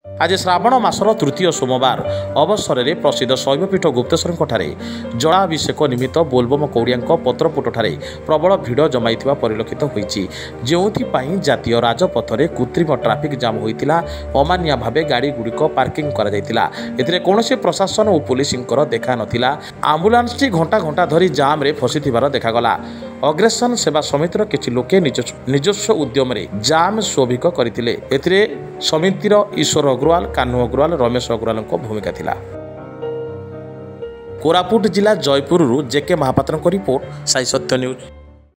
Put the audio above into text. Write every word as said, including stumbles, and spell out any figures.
आज श्रावण मासर तृतीय सोमवार अवसर में प्रसिद्ध शैवपीठ गुप्तेश्वर जलाभिषेक निमित्त बोलबम कौड़िया पत्रपुटଠାରେ प्रबल भिड़ जमाई परिलक्षित होती जो जातीय राजपथ में कृत्रिम ट्राफिक जाम होता अमानिया भाव गाड़ी गुड़िक पार्किंग कर कौन प्रशासन और पुलिस देखा नाला आम्बुलांस घंटा घंटा धरी जाम रे फसी देखगला। अग्रेसन सेवा समितिर किछि लोके निजस्व उद्यम जाम स्वाभाविक करते समितिर ईश्वर अग्रवाल कान्हू अग्रवाल रमेश अग्रवाल भूमिका थिला। कोरापुट जिला Jeypore JK Mahapatra report Sai Satya news.